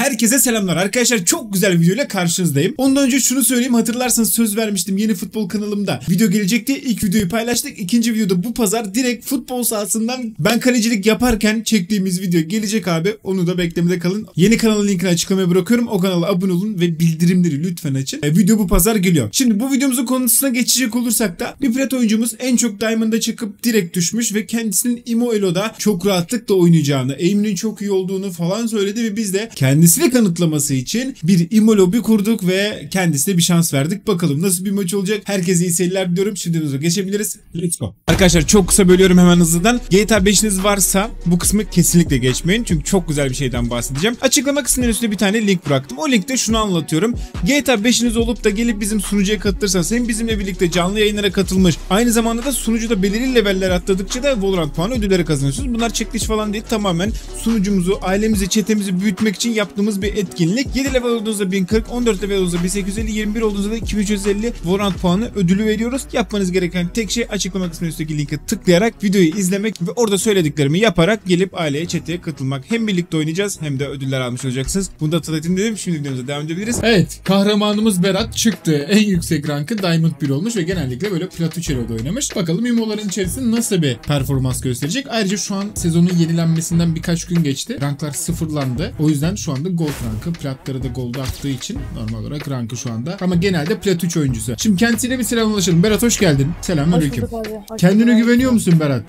Herkese selamlar arkadaşlar, çok güzel bir videoyla karşınızdayım. Ondan önce şunu söyleyeyim, hatırlarsanız söz vermiştim yeni futbol kanalımda video gelecekti. İlk videoyu paylaştık. İkinci videoda bu pazar direkt futbol sahasından ben kalecilik yaparken çektiğimiz video gelecek abi. Onu da beklemede kalın. Yeni kanalın linkini açıklamaya bırakıyorum. O kanala abone olun ve bildirimleri lütfen açın. Video bu pazar geliyor. Şimdi bu videomuzun konusuna geçecek olursak da bir plat oyuncumuz en çok Diamond'a çıkıp direkt düşmüş ve kendisinin Imo Elo'da çok rahatlıkla oynayacağını, aim'inin çok iyi olduğunu falan söyledi ve biz de kendisini kanıtlaması için bir Imo lobi kurduk ve kendisine bir şans verdik. Bakalım nasıl bir maç olacak. Herkese iyi seyirler diliyorum. Şimdi videomuza geçebiliriz. Let's go. Arkadaşlar çok kısa bölüyorum hemen hızlıdan. GTA 5'iniz varsa bu kısmı kesinlikle geçmeyin. Çünkü çok güzel bir şeyden bahsedeceğim. Açıklama kısmının üstüne bir tane link bıraktım. O linkte şunu anlatıyorum. GTA 5'iniz olup da gelip bizim sunucuya katılırsanız hem bizimle birlikte canlı yayınlara katılmış, aynı zamanda da sunucuda belirli leveller atladıkça da Valorant puanı ödülleri kazanıyorsunuz. Bunlar çekiliş falan değil. Tamamen sunucumuzu, ailemizi, chatimizi büyütmek için yaptığımız bir etkinlik. 7 level olduğunuzda 1040, 14 level olduğunuzda 1850, 21 olduğunuzda da 2350 Valorant puanı ödülü veriyoruz. Yapmanız gereken tek şey açıklama kısmının üstteki linke tıklayarak videoyu izlemek ve orada söylediklerimi yaparak gelip aileye, chat'e katılmak. Hem birlikte oynayacağız hem de ödüller almış olacaksınız. Bunu da hatırlatayım dedim. Şimdi videomuza devam edebiliriz. Evet, kahramanımız Berat çıktı. En yüksek rankı Diamond 1 olmuş ve genellikle böyle Plat 3 Elo'da oynamış. Bakalım Imo'ların içerisinde nasıl bir performans gösterecek. Ayrıca şu an sezonun yenilenmesinden birkaç gün geçti. Ranklar sıfırlandı. O yüzden şu anda Gold rankı. Platları da Gold'a attığı için normal olarak rankı şu anda. Ama genelde Plat 3 oyuncusu. Şimdi kendisiyle bir selamlaşalım. Berat hoş geldin. Selamünaleyküm. Kendine güveniyor musun Berat?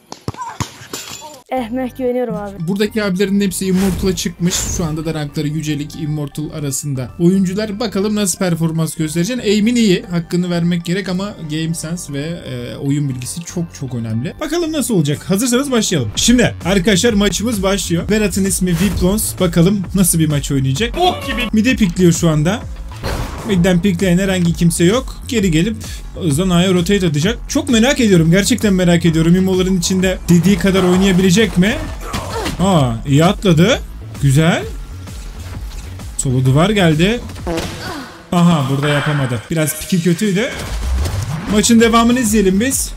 Güveniyorum abi. Buradaki abilerin hepsi Immortal'a çıkmış. Şu anda da rankları yücelik, Immortal arasında oyuncular. Bakalım nasıl performans göstereceksin. Aim'in iyi. Hakkını vermek gerek ama Game Sense ve oyun bilgisi çok önemli. Bakalım nasıl olacak. Hazırsanız başlayalım. Şimdi arkadaşlar maçımız başlıyor. Berat'ın ismi Viplons. Bakalım nasıl bir maç oynayacak. Mid'e pikliyor şu anda. Mid'den pikleyen herhangi kimse yok. Geri gelip hızdan A'ya rotate atacak. Çok merak ediyorum. Gerçekten merak ediyorum. Imo'ların içinde dediği kadar oynayabilecek mi? Aa, iyi atladı. Güzel. Solo duvar geldi. Aha, burada yapamadı. Biraz piki kötüydü. Maçın devamını izleyelim biz.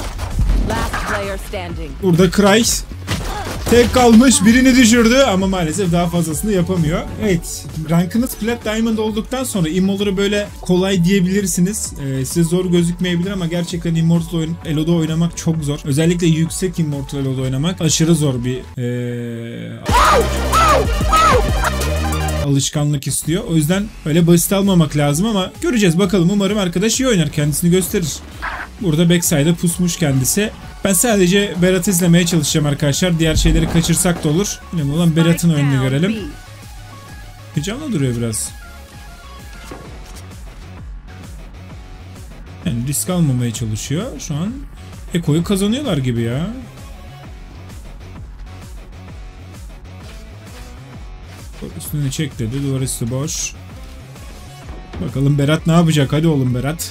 Burada Kreis tek kalmış, birini düşürdü ama maalesef daha fazlasını yapamıyor. Evet, rankınız Plat Diamond olduktan sonra Immo'ları böyle kolay diyebilirsiniz. Size zor gözükmeyebilir ama gerçekten Immortal Elo'da oynamak çok zor. Özellikle yüksek Immortal Elo'da oynamak aşırı zor bir alışkanlık istiyor. O yüzden öyle basit almamak lazım ama göreceğiz bakalım. Umarım arkadaş iyi oynar, kendisini gösterir. Burada backside'a pusmuş kendisi. Ben sadece Berat'ı izlemeye çalışacağım arkadaşlar. Diğer şeyleri kaçırsak da olur. Önemli olan Berat'ın oyununu görelim. Heyecanlı duruyor biraz. Yani risk almamaya çalışıyor. Şu an Eko'yu kazanıyorlar gibi ya. Üstüne çek dedi. Duvar üstü boş. Bakalım Berat ne yapacak? Hadi oğlum Berat.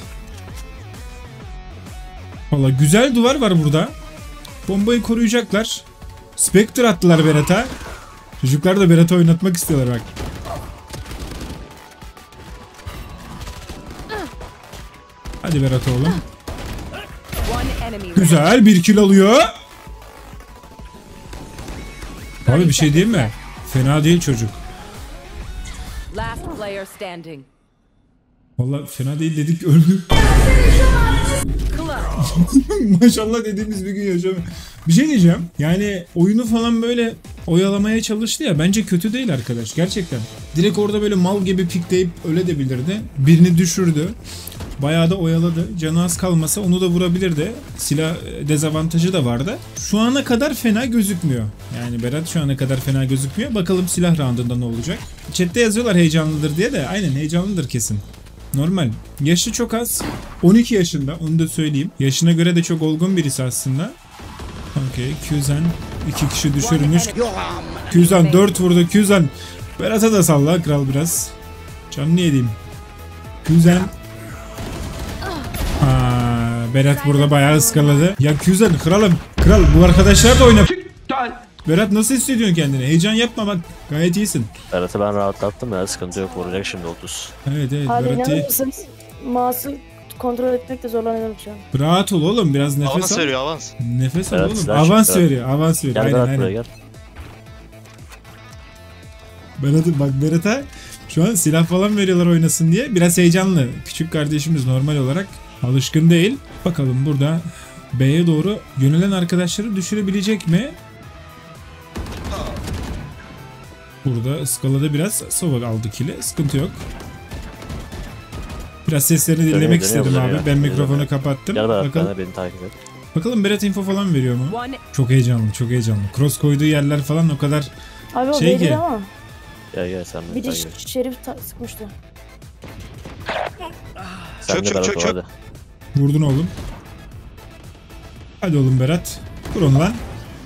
Valla güzel duvar var burada. Bombayı koruyacaklar. Spectre attılar Berat'a. Çocuklar da Berat'ı oynatmak istiyorlar bak. Hadi Berat oğlum. Güzel, bir kill alıyor. Abi bir şey diyeyim mi? Fena değil çocuk. Valla fena değil dedik, öldü. Maşallah dediğimiz bir gün yaşamıyor. Bir şey diyeceğim. Yani oyunu falan böyle oyalamaya çalıştı ya. Bence kötü değil arkadaş. Gerçekten. Direkt orada böyle mal gibi pikleyip öyle de bilirdi. Birini düşürdü. Bayağı da oyaladı. Canı az kalmasa onu da vurabilirdi. Silah dezavantajı da vardı. Şu ana kadar fena gözükmüyor. Yani Berat şu ana kadar fena gözükmüyor. Bakalım silah roundunda ne olacak. Chat'te yazıyorlar heyecanlıdır diye de. Aynen heyecanlıdır kesin. Normal. Yaşı çok az. 12 yaşında. Onu da söyleyeyim. Yaşına göre de çok olgun birisi aslında. Okey. Qzen 2 kişi düşürmüş. Qzen 4 vurdu. Qzen. Berat'a da salla kral biraz. Canını yediğim. Qzen. Berat burada bayağı ıskaladı. Ya Qzen kralım. Kral bu arkadaşlar da oynar. Berat nasıl hissediyorsun kendini? Heyecan yapma bak. Gayet iyisin. Berat'ı ben rahatlattım ya, sıkıntı yok, vuracak şimdi 30. Evet Abi Berat iyi. Mouse'u kontrol etmekte zorlanıyorum şu an. Rahat ol oğlum, biraz nefes avans al. Veriyor avans. Nefes al Berat, oğlum. silah Avans çıktı. veriyor. Avans veriyor. Gel Aynen Berat aynen. buraya gel. Berat'a şu an silah falan veriyorlar oynasın diye. Biraz heyecanlı. Küçük kardeşimiz normal olarak alışkın değil. Bakalım burada B'ye doğru yönelen arkadaşları düşürebilecek mi? Burada ıskalada biraz Sova aldı kili. Sıkıntı yok. Biraz seslerini dinlemek istedim abi. Ben mikrofonu kapattım. Gel Berat, Bakalım. beni takip et. Bakalım Berat info falan veriyor mu? Çok heyecanlı, çok heyecanlı. Cross koyduğu yerler falan o kadar Abi o Şey belli ki- ama. Gel sen beni Bir de takip et. Şerif sıkmıştı. Sen de Berat ol hadi. vurdun oğlum. Hadi oğlum Berat. Vur onu lan.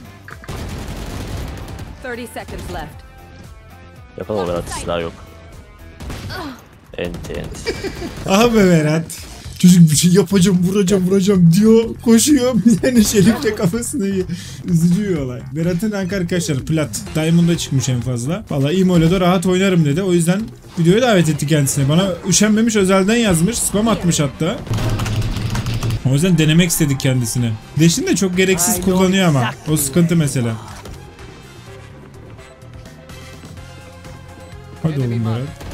30 seconds left. Yapalım Berat, silah yok. Enti. Aha be Berat. Çocuk bir şey yapacağım, vuracağım diyor. Koşuyor. Yani Şerif de kafasını yiyor. Üzücü bir olay. Berat'ın arkadaşlar plat. Diamond'a çıkmış en fazla. Valla İmo'yla da rahat oynarım dedi. O yüzden videoya davet etti kendisine. Bana üşenmemiş, özelden yazmış. Spam atmış hatta. O yüzden denemek istedik kendisine. Deşin de çok gereksiz kullanıyor ama. O sıkıntı mesela. Hadi oğlum Berat.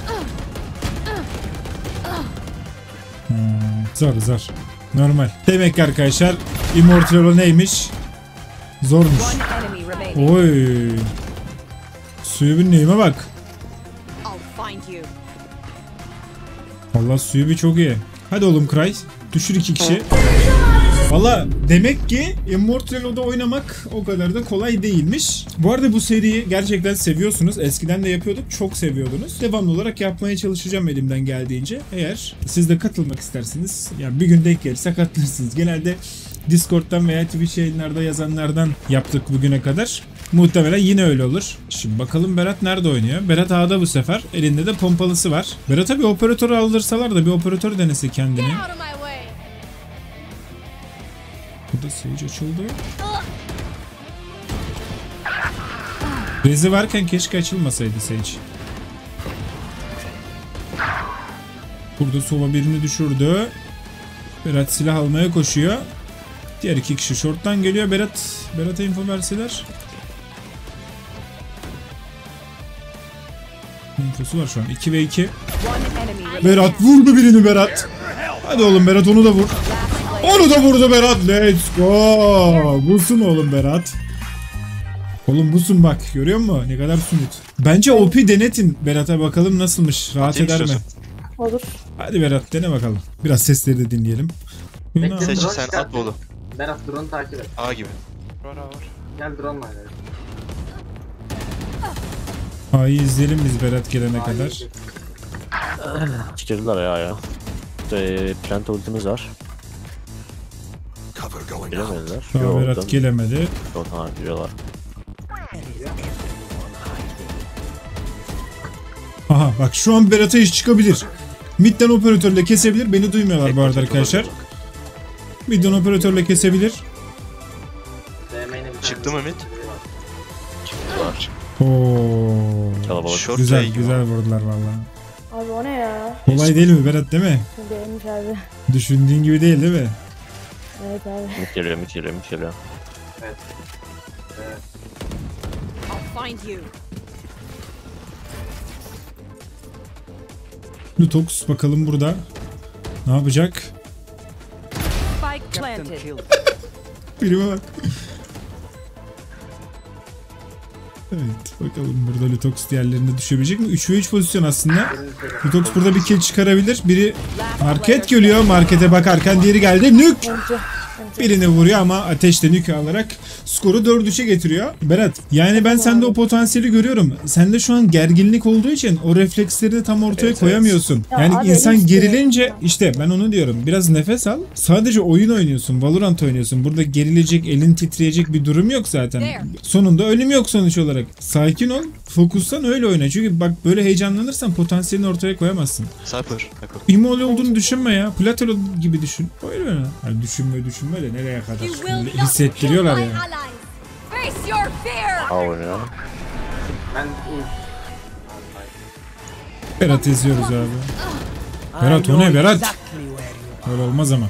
Zor. Normal. Demek ki arkadaşlar Immortal neymiş? Zormuş. One enemy remaining. Oy. Suyu bir neyime bak. I'll find you. Vallahi suyu bir çok iyi. Hadi oğlum Cry. Düşür 2 kişi. Valla demek ki Immortal'da oynamak o kadar da kolay değilmiş. Bu arada bu seriyi gerçekten seviyorsunuz. Eskiden de yapıyorduk. Çok seviyordunuz. Devamlı olarak yapmaya çalışacağım elimden geldiğince. Eğer siz de katılmak isterseniz, yani bir gün denk gelirse katılırsınız. Genelde Discord'dan veya Twitch yayınlarda yazanlardan yaptık bugüne kadar. Muhtemelen yine öyle olur. Şimdi bakalım Berat nerede oynuyor? Berat A'da bu sefer. Elinde de pompalısı var. Berat'a bir operatör aldırsalar da bir operatör denese kendini. Out of my way. Burada Sage açıldı. Rezi varken keşke açılmasaydı Sage. Burada Sova birini düşürdü. Berat silah almaya koşuyor. Diğer 2 kişi short'tan geliyor. Berat'a info verseler. Infosu var şu an. 2 ve 2. One enemy remaining. Berat vurdu birini Berat. Hadi oğlum Berat onu da vur. Onu da vurdu Berat. Let's go. Busun oğlum Berat. Oğlum busun bak. Görüyor musun? Ne kadar sumut. Bence OP denetin Berat'a, bakalım nasılmış. Rahat eder mi? Olur. Hadi Berat dene bakalım. Biraz sesleri de dinleyelim. Seç sen at bolu. Berat drone'u takip et. A gibi. Gel drone'la oynayalım. A'yı izleyelim biz Berat gelene kadar. Çıkırdılar ya. Plant ultimiz var. Bilemediler. Daha Berat gelemedi. Yok tamam biliyorlar. Aha bak şu an Berat'a iş çıkabilir. Midden operatörle kesebilir. Beni duymuyorlar bu arada arkadaşlar. Midden operatörle kesebilir. DM'nin bir Çıktı mı mid? Çıktılar. Oo. Kalabalık. Short Güzel play gibi. güzel vurdular vallahi. Abi o ne ya? Kolay değil mi Berat, değil mi? Değilmiş abi. Düşündüğün gibi değil mi? Evet abi. Mid geliyor. I'll find you. Lutox bakalım burada. Ne yapacak? Spike planted. Birime bak. Evet bakalım burada Lutox diğerlerinde düşebilecek mi? 3 ve 3 pozisyon aslında. Lutox burada bir kill çıkarabilir. Biri market geliyor. Markete bakarken diğeri geldi. Nük! Birini vuruyor ama ateşle nük alarak skoru 4-3'e getiriyor. Berat yani ben sende o potansiyeli görüyorum. Sende şu an gerginlik olduğu için o refleksleri de tam ortaya Evet, koyamıyorsun. Ya Yani abi, insan işte- gerilince işte ben onu diyorum. Biraz nefes al. Sadece oyun oynuyorsun. Valorant oynuyorsun. Burada gerilecek, elin titreyecek bir durum yok zaten. Sonunda ölüm yok sonuç olarak. Sakin ol. Fokuslan öyle oyna. Çünkü bak böyle heyecanlanırsan potansiyelini ortaya koyamazsın. Sniper. İmol olduğunu düşünme ya. Platolo gibi düşün. Öyle mi? Yani düşünme de nereye kadar? You will not Hissettiriyorlar kill my ya. allies. Face your fear. A oynuyor. Ben Berat izliyoruz abi. Berat o ne Berat? Öyle olmaz ama.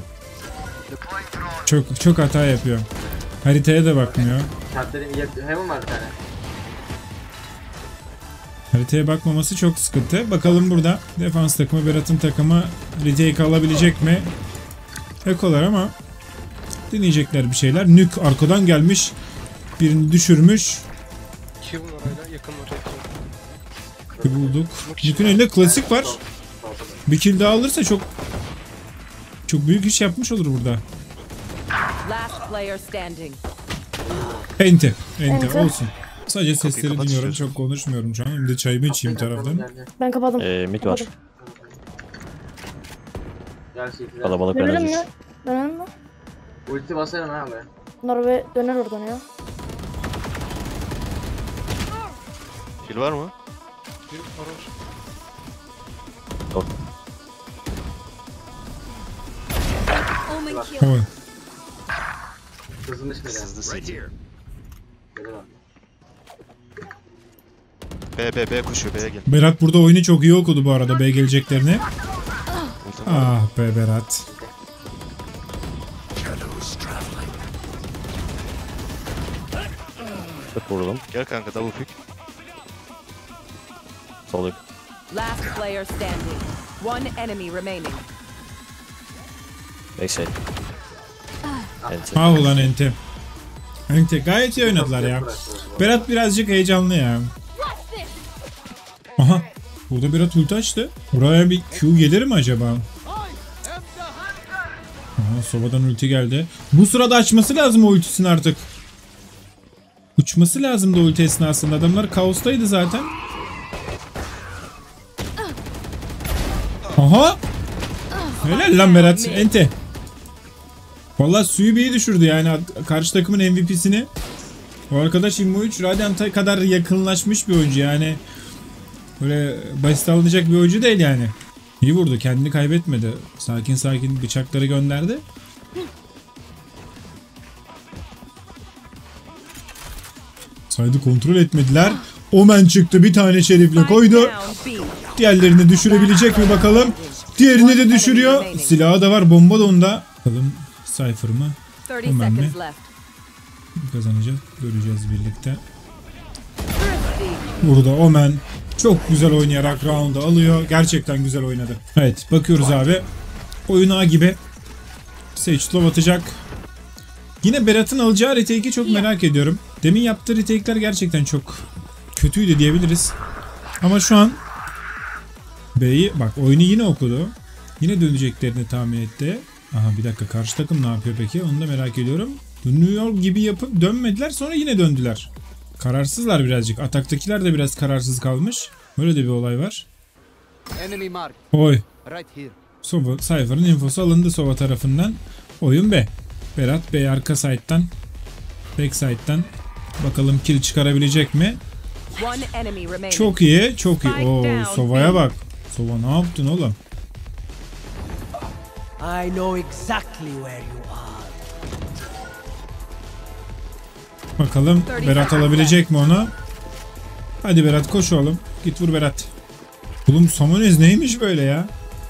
Çok hata yapıyor. Haritaya da bakmıyor. Kartların heaven var bir tane. Haritaya bakmaması çok sıkıntı. Bakalım burada defans takımı, Berat'ın takımı retake alabilecek mi? Ekolar ama deneyecekler bir şeyler. Nük arkadan gelmiş. Birini düşürmüş. Kim orayla yakın oraya. Bir bulduk. Nük'ün elinde klasik var. Bir kill daha alırsa çok büyük iş yapmış olur burada. Last player standing. Ente Ente. olsun. Sadece sesleri kapat dinliyorum. istiyorsan. Çok konuşmuyorum şu an. Hem de çayımı içeyim bir taraftan. Ben kapadım. Mid var. Gel CT'den. Kalabalık Dönelim enerji. mi? Dönelim mi? Ulti basarım abi. Bunlar ve döner oradan ya. Kill var mı? Bir var. Omen kill. Oy. Hızmış mı yani? Hızlı CT. Gel abi. B koşuyor, B'ye gel. Berat burada oyunu çok iyi okudu bu arada B geleceklerini. Ultim var. Ah be Berat. Tık vurdum. Gel kanka, double pick. Sol yak. Last player standing. One enemy remaining. Backside. Enti. Ah ulan Ente. Ente gayet iyi oynadılar ya. Berat birazcık heyecanlı ya. Aha. Burada Berat ulti açtı. Buraya bir Q gelir mi acaba? Aha, Sova'dan ulti geldi. Bu sırada açması lazım o ultisini artık. Uçması lazım da ulti esnasında. Adamlar kaostaydı zaten. Aha. Helal lan Berat. Ente. Vallahi suyu bir iyi düşürdü yani karşı takımın MVP'sini. O arkadaş Immo 3 Radiant'a kadar yakınlaşmış bir oyuncu yani. Böyle basit alınacak bir oyuncu değil yani. İyi vurdu, kendini kaybetmedi. Sakin sakin bıçakları gönderdi. Saydı kontrol etmediler. Omen çıktı, bir tane şerifle koydu. Down B. Diğerlerini düşürebilecek mi bakalım. Diğerini de düşürüyor. Silahı da var, bomba da onda. Bakalım Cypher mı? 30 Omen mi? seconds left. Kazanacak. Göreceğiz birlikte. Burada Omen çok güzel oynayarak round'u alıyor. Gerçekten güzel oynadı. Evet, bakıyoruz abi. Oyun A gibi. Sage Slow atacak. Yine Berat'ın alacağı retake'i çok merak ediyorum. Demin yaptığı retake'ler gerçekten çok kötüydü diyebiliriz. Ama şu an B'yi bak oyunu yine okudu. Yine döneceklerini tahmin etti. Aha bir dakika, karşı takım ne yapıyor peki? Onu da merak ediyorum. Dönüyor gibi yapıp dönmediler, sonra yine döndüler. Kararsızlar birazcık. Ataktakiler de biraz kararsız kalmış. Böyle de bir olay var. Enemy mark Oy. right here. Sova, Cypher'ın infosu alındı Sova tarafından. Oyun B. Berat B arka side'dan. Back side'dan. Bakalım kill çıkarabilecek mi? One enemy remaining. Çok iyi, çok iyi. Oo, Sova'ya bak. Sova ne yaptın oğlum? I know exactly where you are. Bakalım Berat alabilecek mi onu? Hadi Berat koş oğlum. Git vur Berat. Oğlum Samonez neymiş böyle ya?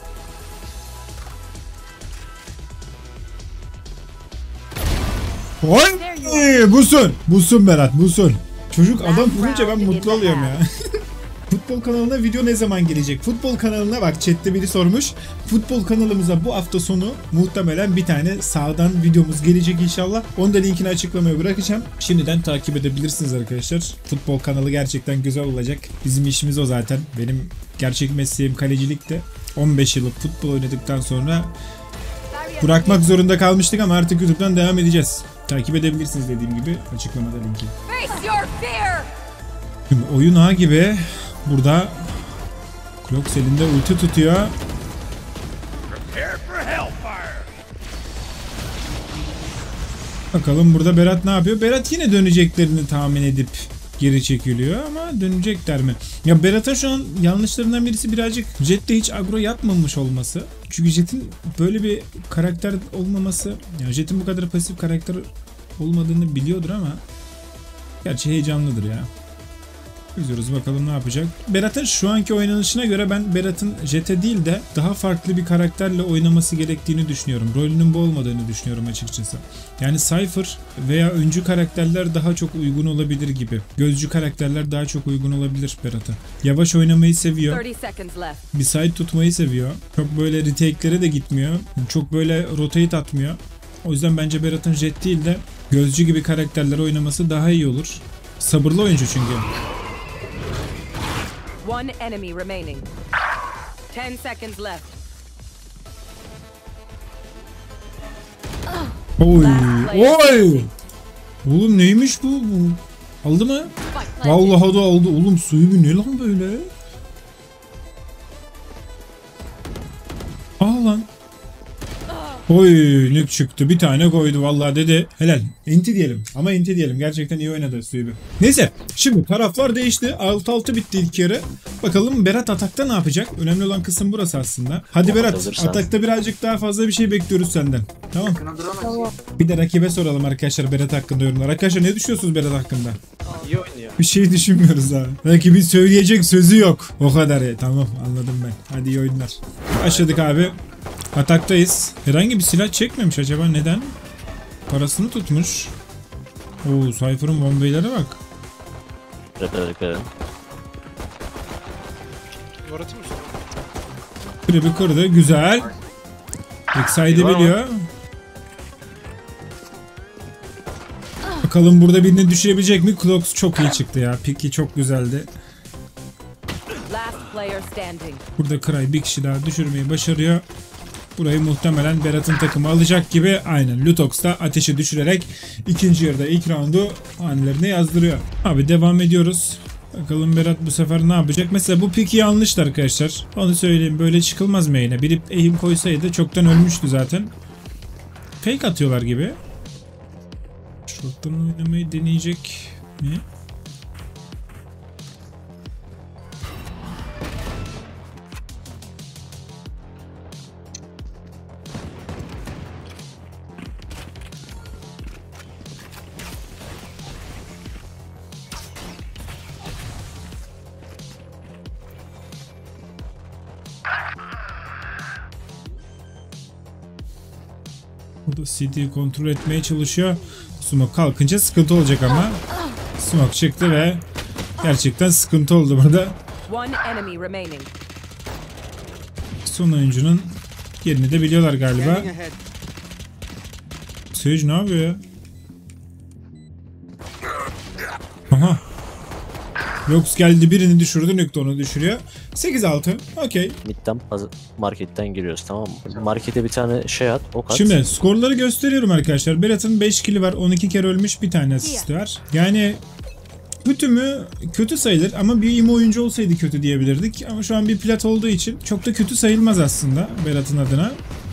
Oy! Busun. Busun Berat, busun. Çocuk adam vurunca ben mutlu oluyorum ya. Futbol kanalına video ne zaman gelecek? Futbol kanalına bak, chatte biri sormuş. Futbol kanalımıza bu hafta sonu muhtemelen bir tane sağdan videomuz gelecek inşallah. Onu da linkini açıklamaya bırakacağım. Şimdiden takip edebilirsiniz arkadaşlar. Futbol kanalı gerçekten güzel olacak. Bizim işimiz o zaten. Benim gerçek mesleğim kalecilikte. 15 yıllık futbol oynadıktan sonra bırakmak zorunda kalmıştık ama artık YouTube'dan devam edeceğiz. Takip edebilirsiniz dediğim gibi, açıklamada linki. Face your fear. Şimdi oyun A gibi. Burada Clox elinde ulti tutuyor. Bakalım burada Berat ne yapıyor? Berat yine döneceklerini tahmin edip geri çekiliyor ama dönecekler mi? Ya Berat'a şu an yanlışlarından birisi birazcık Jet'te hiç agro yapmamış olması. Çünkü Jet'in böyle bir karakter olmaması, yani Jet'in bu kadar pasif karakter olmadığını biliyordur ama gerçi heyecanlıdır ya. Üzüyoruz, bakalım ne yapacak. Berat'ın şu anki oynanışına göre ben Berat'ın Jet'e değil de daha farklı bir karakterle oynaması gerektiğini düşünüyorum. Rolünün bu olmadığını düşünüyorum açıkçası. Yani Cypher veya öncü karakterler daha çok uygun olabilir gibi. Gözcü karakterler daha çok uygun olabilir Berat'a. Yavaş oynamayı seviyor. 30 seconds left. Bir side tutmayı seviyor. Çok böyle retake'lere de gitmiyor. Çok böyle rotate atmıyor. O yüzden bence Berat'ın Jet değil de gözcü gibi karakterler oynaması daha iyi olur. Sabırlı oyuncu çünkü. One enemy remaining. 10 seconds left. Oy! Oy! Oğlum neymiş bu? Aldı mı? Vallahi da aldı. Oğlum suyu bir ne lan böyle? Aa lan. Oy, nük çıktı. Bir tane koydu vallahi dedi. Helal. Enti diyelim. Ama enti diyelim. Gerçekten iyi oynadı Suyu. Neyse. Şimdi taraflar değişti. 6-6 bitti ilk yarı. Bakalım Berat atakta ne yapacak? Önemli olan kısım burası aslında. Hadi Berat. Hazırsan. Atakta birazcık daha fazla bir şey bekliyoruz senden. Tamam. Yakına duramaz. Bir de rakibe soralım arkadaşlar Berat hakkında yorumlar. Arkadaşlar ne düşünüyorsunuz Berat hakkında? İyi oynuyor. Bir şey düşünmüyoruz abi. Rakibin söyleyecek sözü yok. O kadar ya. Tamam, anladım ben. Hadi iyi oyunlar. Başladık abi. Ataktayız. Herhangi bir silah çekmemiş acaba, neden? Parasını tutmuş. Oo, Cypher'ın bombeylere bak. Dikkat edin. Duvar atayım mı? Kribi kırdı. Güzel. Backside'i biliyor. Bakalım burada birini düşürebilecek mi? Clocks çok iyi çıktı ya. Piki çok güzeldi. Last player standing. Burada Cry bir kişi daha düşürmeyi başarıyor. Burayı muhtemelen Berat'ın takımı alacak gibi. Aynen, Lutox da ateşi düşürerek ikinci yarıda ilk roundu hanelerine yazdırıyor. Abi devam ediyoruz. Bakalım Berat bu sefer ne yapacak? Mesela bu piki yanlıştı arkadaşlar. Onu söyleyeyim, böyle çıkılmaz main'e. Biri aim koysaydı çoktan ölmüştü zaten. Fake atıyorlar gibi. Short'tan oynamayı deneyecek mi? Burada CD'yi kontrol etmeye çalışıyor. Smoke kalkınca sıkıntı olacak ama. Smoke çıktı ve gerçekten sıkıntı oldu burada. One enemy remaining. Son oyuncunun yerini de biliyorlar galiba. Scanning ahead. Sage ne yapıyor ya? Aha. Lux geldi, birini düşürdü, Nükte onu düşürüyor. 8-6. Okey. Mid'den marketten giriyoruz, tamam mı? Markete bir tane şey at, ok at. Şimdi skorları gösteriyorum arkadaşlar. Berat'ın 5 kill'i var. 12 kere ölmüş, bir tane asisti var. Yani kötü mü? Kötü sayılır ama bir imo oyuncu olsaydı kötü diyebilirdik. Ama şu an bir plat olduğu için çok da kötü sayılmaz aslında Berat'ın adına.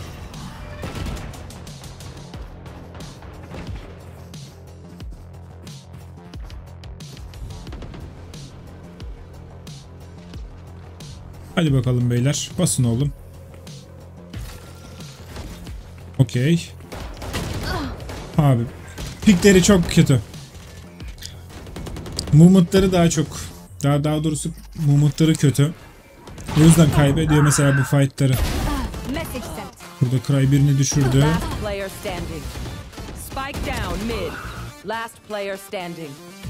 Hadi bakalım beyler. Basın oğlum. Okey. Abi. Pikleri çok kötü. Movement'ları daha çok. Daha doğrusu movement'ları kötü. O yüzden kaybediyor mesela bu fight'ları. Message sent. Burada Cry birini düşürdü. Last player standing. Spike down mid. Last player standing.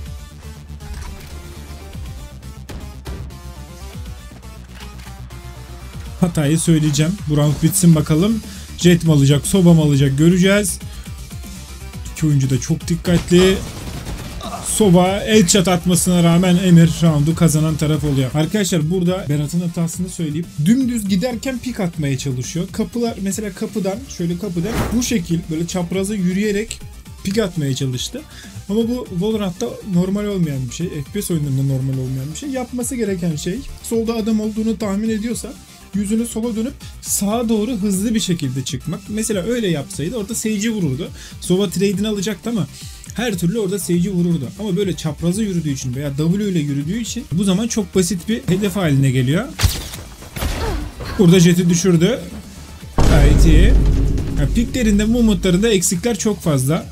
Hatayı söyleyeceğim. Bu round bitsin bakalım. Jet mi alacak, Soba mı alacak göreceğiz. İki oyuncu da çok dikkatli. Soba headshot atmasına rağmen Emir roundu kazanan taraf oluyor. Arkadaşlar burada Berat'ın hatasını söyleyeyim. Dümdüz giderken pik atmaya çalışıyor. Kapılar mesela kapıdan bu şekil böyle çapraza yürüyerek pik atmaya çalıştı. Ama bu Valorant'ta normal olmayan bir şey. FPS oyunlarında normal olmayan bir şey. Yapması gereken şey, solda adam olduğunu tahmin ediyorsa yüzünü sola dönüp sağa doğru hızlı bir şekilde çıkmak. Mesela öyle yapsaydı orada Sage'i vururdu. Sova trade'ini alacaktı ama her türlü orada Sage'i vururdu. Ama böyle çapraza yürüdüğü için veya W ile yürüdüğü için bu zaman çok basit bir hedef haline geliyor. Burada Jet'i düşürdü. Gayet iyi. Yani piklerinde, movement'larında eksikler çok fazla.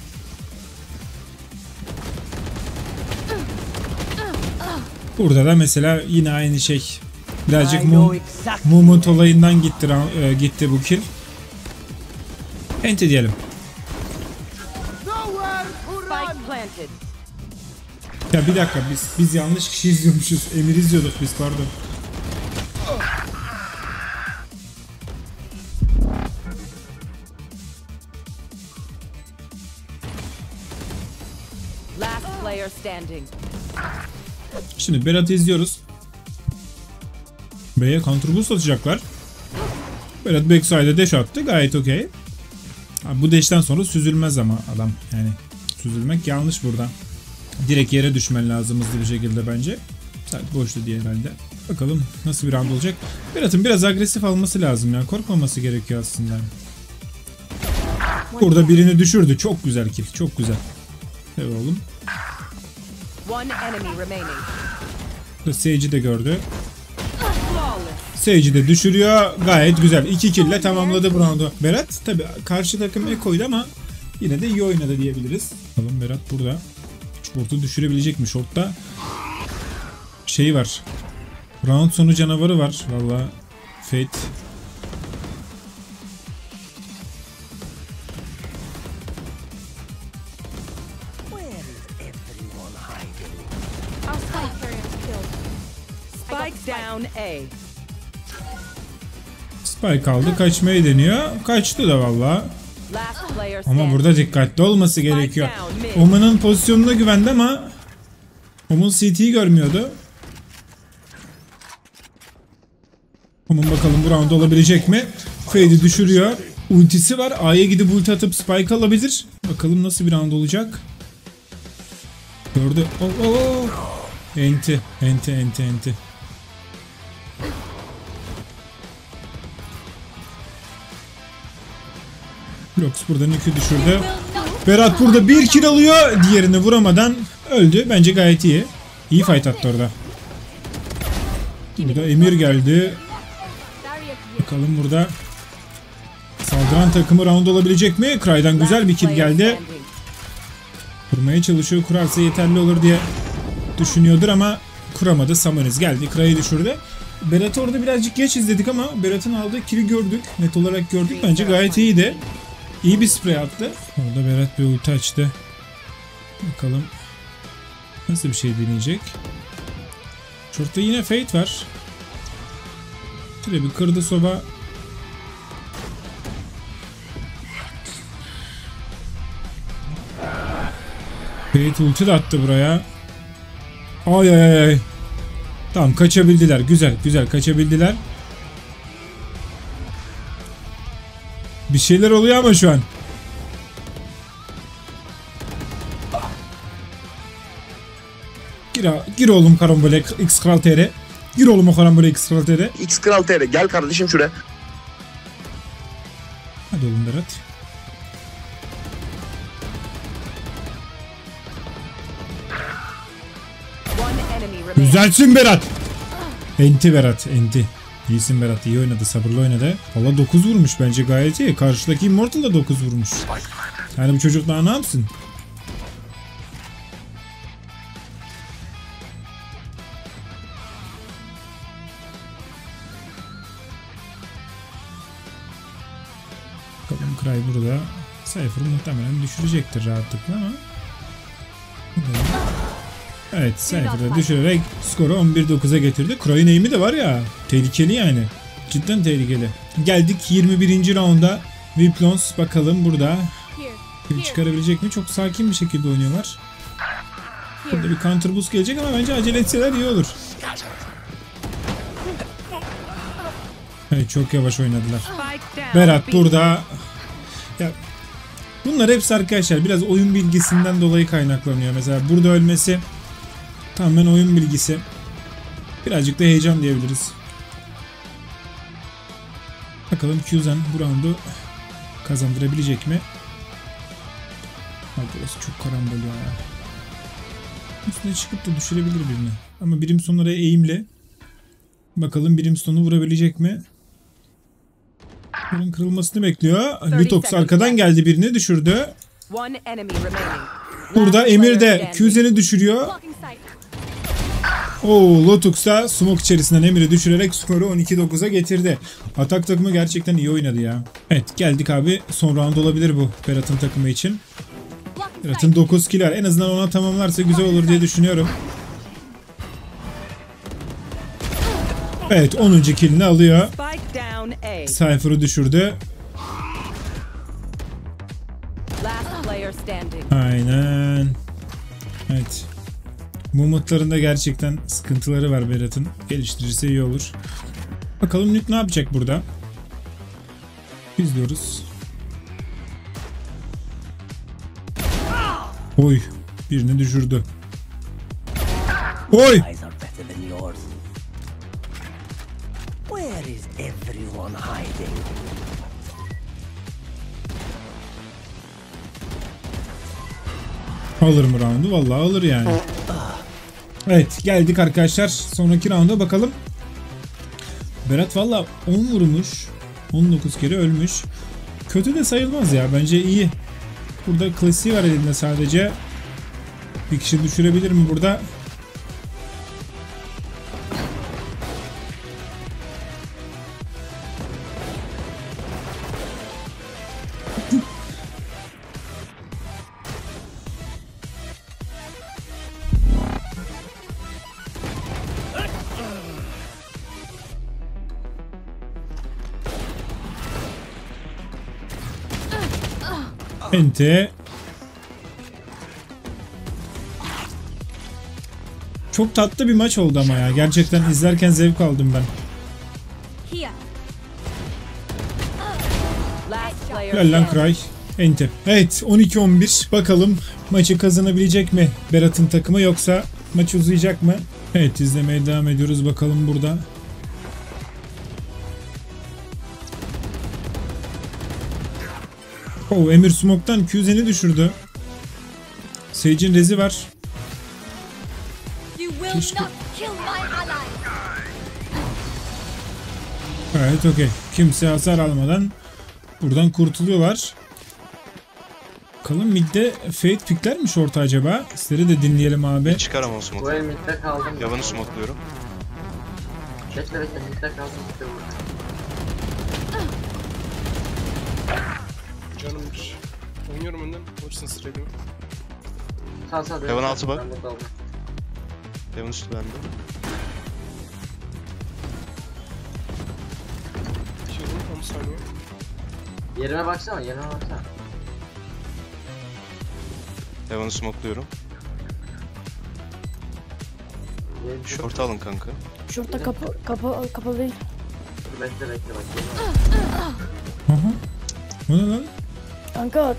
Burada da mesela yine aynı şey. Birazcık I know exactly. Mumut olayından gitti bu kill. Enti diyelim. Nowhere to run. Spike planted. Ya bir dakika biz yanlış kişi izliyormuşuz. Emir izliyorduk biz, pardon. Last player standing. Şimdi Berat'ı izliyoruz. B'ye counter boost atacaklar. Berat backside'e dash attı. Gayet okey. Bu dash'ten sonra süzülmez ama adam. Yani süzülmek yanlış burada. Direkt yere düşmen lazım hızlı bir şekilde bence. Sadece boştu diye herhalde. Bakalım nasıl bir round olacak. Berat'ın biraz agresif alması lazım ya. Korkmaması gerekiyor aslında. Burada birini düşürdü. Çok güzel kill. Çok güzel. Evet oğlum. One enemy remaining. Sage'i de gördü. Flawless. Sage'i de düşürüyor. Gayet güzel. 2 kill ile tamamladı bu roundu. Berat tabi karşı takım ekoydu ama yine de iyi oynadı diyebiliriz. Bakalım Berat burada. Short'u düşürebilecek mi? Short'ta şeyi var. Round sonu canavarı var. Valla Fate. Spike down A. Spike aldı. Kaçmayı deniyor. Kaçtı da valla. Last player Ama standing. burada dikkatli olması gerekiyor. Omen'ın pozisyonuna güvendi ama Omen CT'yi görmüyordu. Omen bakalım bu round olabilecek mi? Fade'i düşürüyor. Ultisi var. A'ya gidip ulti atıp Spike alabilir. Bakalım nasıl bir round olacak. Gördü. Oh. Enti. Blox buradan yükü düşürdü. Berat burada bir kill alıyor. Diğerini vuramadan öldü. Bence gayet iyi. İyi fight attı orada. Burada Emir geldi. Bakalım burada saldıran takımı round olabilecek mi? Cry'dan güzel bir kill geldi. Kurmaya çalışıyor. Kurarsa yeterli olur diye düşünüyordur ama kuramadı. Summoners geldi. Cry'ı düşürdü. Berat'ı orada birazcık geç izledik ama Berat'ın aldığı kill'i gördük. Net olarak gördük. Bence gayet iyiydi. İyi bir spray attı. Orada Berat bir ulti açtı. Bakalım nasıl bir şey deneyecek. Short'ta yine Fate var. Şöyle bir kırdı soba. Fate ulti de attı buraya. Ay. Tamam, kaçabildiler. Güzel kaçabildiler. Bir şeyler oluyor ama şu an. Gir oğlum karambole X Kral TR. Gir oğlum o karambole X Kral TR. X Kral TR gel kardeşim şuraya. Hadi oğlum Berat. One enemy remaining. Güzelsin Berat. Enti Berat. İyisin Berat. İyi oynadı. Sabırlı oynadı. Valla 9 vurmuş. Bence gayet iyi. Karşıdaki Immortal da 9 vurmuş. Yani bu çocuk daha ne yapsın? Bakalım Cry burada. Cypher'ı muhtemelen düşürecektir rahatlıkla ama. Evet, Cypher'ı düşürerek skoru 11-9'a getirdi. Cry'in aim'i de var ya. Tehlikeli yani. Cidden tehlikeli. Geldik 21. rounda. Viplons bakalım burada. Kill çıkarabilecek mi? Çok sakin bir şekilde oynuyorlar. Burada bir counter boost gelecek ama bence acele etseler iyi olur. Evet, çok yavaş oynadılar. Berat burada. Ya, bunlar hepsi arkadaşlar biraz oyun bilgisinden dolayı kaynaklanıyor. Mesela burada ölmesi tamamen oyun bilgisi. Birazcık da heyecan diyebiliriz. Bakalım Qzen bu roundu kazandırabilecek mi? Burası çok karambol ya. Üstüne çıkıp da düşürebilir birini. Ama Brimstone oraya eğimli. Bakalım Brimstone'u vurabilecek mi? Bunun kırılmasını bekliyor. Lutox arkadan geldi, birini düşürdü. One enemy remaining. Burada Emir de Qzen'i düşürüyor. Oo, Lotux da smoke içerisinden Emir'i düşürerek skoru 12-9'a getirdi. Atak takımı gerçekten iyi oynadı ya. Evet, geldik abi. Son round olabilir bu Berat'ın takımı için. Berat'ın 9 kill var. En azından ona tamamlarsa güzel olur diye düşünüyorum. Evet, 10. killini alıyor. Spike down A. Cypher'ı düşürdü. Last player standing. Aynen. Evet. Mumutlarında gerçekten sıkıntıları var Berat'ın. Geliştirirse iyi olur. Bakalım Nuke ne yapacak burada? İzliyoruz. Oy. Birini düşürdü. Oy. Where is everyone hiding? Alır mı roundu? Vallahi alır yani. Evet, geldik arkadaşlar. Sonraki rounda bakalım. Berat valla 10 vurmuş. 19 kere ölmüş. Kötü de sayılmaz ya. Bence iyi. Burada klasiği var elinde sadece. Bir kişi düşürebilir mi burada? Ente. Çok tatlı bir maç oldu ama ya. Gerçekten izlerken zevk aldım ben. Last player Gel lan standing. Cry. Ente. Evet, 12-11. Bakalım maçı kazanabilecek mi Berat'ın takımı, yoksa maç uzayacak mı? Evet, izlemeye devam ediyoruz. Bakalım burada. Oh, Emir Smoke'tan Qzen'i düşürdü. Sage'in rezi var. Keşke... Evet, okey. Kimse hasar almadan buradan kurtuluyorlar. Bakalım midde Fate piklermiş orta acaba? Sizleri de dinleyelim abi. Çıkar ama o smoke. Bu el midde kaldım. Yavan'ı smokluyorum. Bekle midde kaldım. Midde vurdum. Canım bir. Oynuyorum önden. Vursun sırayım. Sağ. Heaven altı bak. Ben burada aldım. Yavan üstü bende. Şöyle 10 saniye. Yerime baksana. Yavan'ı smokluyorum. Short alın kanka. Şurada kapalı değil. Bekle bak. Aha. O ne lan? Kanka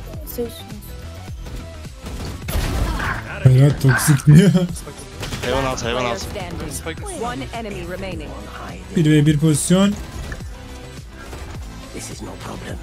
Berat toksik diyor. Heaven altı. Player standing. Spike. One enemy remaining. 1v1 pozisyon. This is no problem.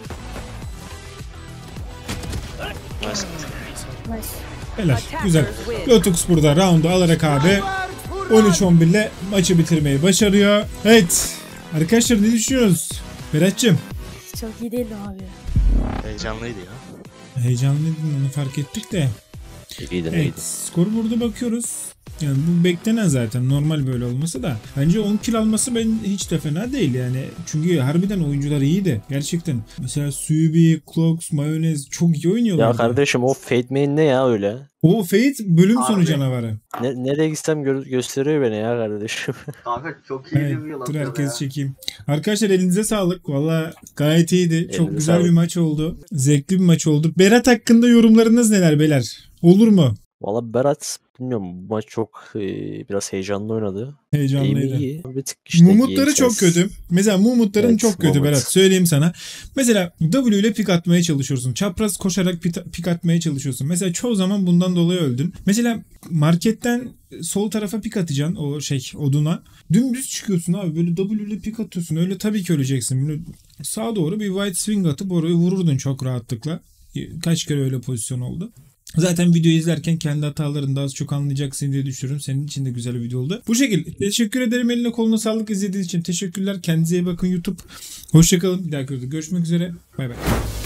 Nice. nice. Helal. Güzel. Lotux burada roundu alarak abi 13-11 ile maçı bitirmeyi başarıyor. Evet. Arkadaşlar ne düşünüyorsunuz? Berat'cığım. Çok iyi değildim abi. Heyecanlıydı ya. Heyecanlıydın, onu fark ettik de. İyiydi, Evet, iyiydi. skoru burada bakıyoruz. Yani bu beklenen zaten, normal böyle olması da. Bence 10 kill alması ben hiç de fena değil yani. Çünkü harbiden oyuncular iyiydi. Gerçekten. Mesela Subi, Cloaks, Mayonez çok iyi oynuyorlar. Ya kardeşim o Fate main ne ya öyle? O Fate bölüm sonu Abi. canavarı. Nereye gitsem gösteriyor beni ya kardeşim. Kanka çok iyi Evet, bir yıl dur atıyor herkes ya. çekeyim. Arkadaşlar elinize sağlık. Valla gayet iyiydi. Çok Elinize güzel sağlık. bir maç oldu. Zevkli bir maç oldu. Berat hakkında yorumlarınız neler beyler? Olur mu? Valla Berat bilmiyorum, bu maç çok biraz heyecanlı oynadı. Heyecanlıydı. İyi. Bir tık işte Mumutları çok gamesiz. kötü. Mesela Mumutların Evet, çok kötü Mumut. Berat. Söyleyeyim sana. Mesela W ile pik atmaya çalışıyorsun. Çapraz koşarak pik atmaya çalışıyorsun. Mesela çoğu zaman bundan dolayı öldün. Mesela marketten sol tarafa pik atacaksın o oduna. Dümdüz çıkıyorsun abi. Böyle W ile pik atıyorsun. Öyle tabii ki öleceksin. Böyle sağa doğru bir wide swing atıp orayı vururdun çok rahatlıkla. Kaç kere öyle pozisyon oldu. Zaten videoyu izlerken kendi hatalarını daha az çok anlayacaksın diye düşünüyorum. Senin için de güzel bir video oldu. Bu şekilde. Teşekkür ederim. Eline koluna sağlık, izlediğiniz için. Teşekkürler. Kendinize iyi bakın YouTube. Hoşçakalın. Bir dahaki videoda görüşmek üzere. Bay bay.